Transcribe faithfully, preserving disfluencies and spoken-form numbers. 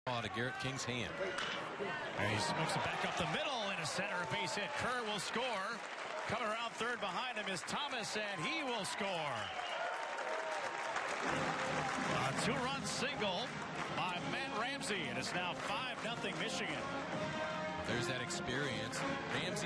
To Garrett King's hand. And he smokes it back up the middle in a center base hit. Kerr will score. Coming around third behind him is Thomas, and he will score. A two-run single by Matt Ramsay, and it's now five nothing Michigan. There's that experience. Ramsay